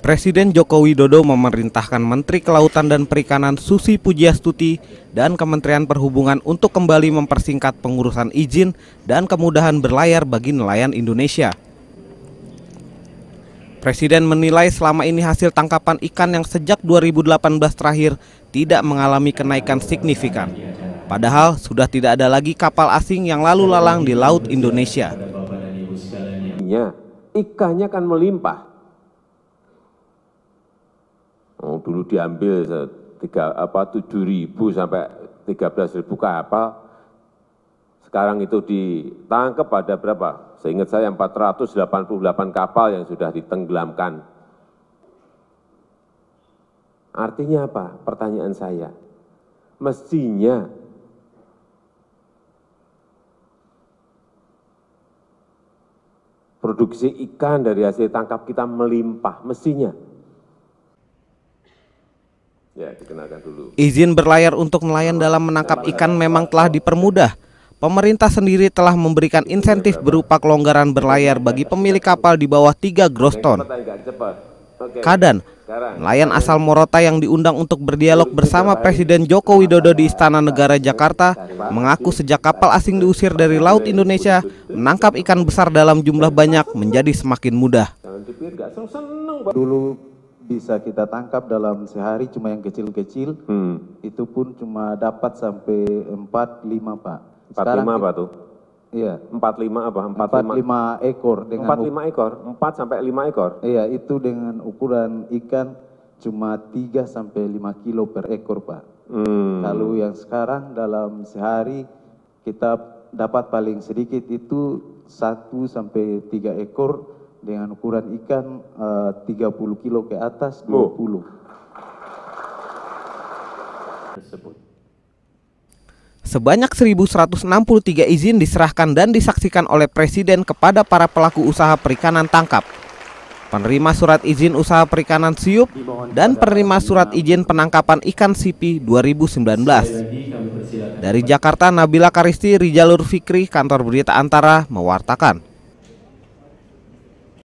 Presiden Joko Widodo memerintahkan Menteri Kelautan dan Perikanan Susi Pujiastuti dan Kementerian Perhubungan untuk kembali mempersingkat pengurusan izin dan kemudahan berlayar bagi nelayan Indonesia. Presiden menilai selama ini hasil tangkapan ikan yang sejak 2018 terakhir tidak mengalami kenaikan signifikan. Padahal sudah tidak ada lagi kapal asing yang lalu lalang di Laut Indonesia. Ikannya kan melimpah. Dulu diambil 7.000 sampai 13.000 kapal. Sekarang itu ditangkap ada berapa? Seingat saya 488 kapal yang sudah ditenggelamkan. Artinya apa? Pertanyaan saya. Mestinya produksi ikan dari hasil tangkap kita melimpah, mestinya. Ya, dikenalkan dulu. Izin berlayar untuk nelayan dalam menangkap ikan memang telah dipermudah. Pemerintah sendiri telah memberikan insentif berupa kelonggaran berlayar bagi pemilik kapal di bawah 3 gross ton. Kadan, nelayan asal Morotai yang diundang untuk berdialog bersama Presiden Joko Widodo di Istana Negara Jakarta, mengaku sejak kapal asing diusir dari Laut Indonesia, menangkap ikan besar dalam jumlah banyak menjadi semakin mudah. Dulu bisa kita tangkap dalam sehari cuma yang kecil-kecil, itu pun cuma dapat sampai 4-5 Pak. 45 apa tuh? Iya. 45 apa? 45 ekor. 45 ekor? 4 sampai 5 ekor? Iya, itu dengan ukuran ikan cuma 3 sampai 5 kilo per ekor Pak. Kalau yang sekarang dalam sehari kita dapat paling sedikit itu 1 sampai 3 ekor dengan ukuran ikan 30 kilo ke atas 20. Sebanyak 1.163 izin diserahkan dan disaksikan oleh Presiden kepada para pelaku usaha perikanan tangkap, penerima surat izin usaha perikanan siup, dan penerima surat izin penangkapan ikan sipi 2019. Dari Jakarta, Nabila Karisti, Rijalur Fikri, Kantor Berita Antara, mewartakan.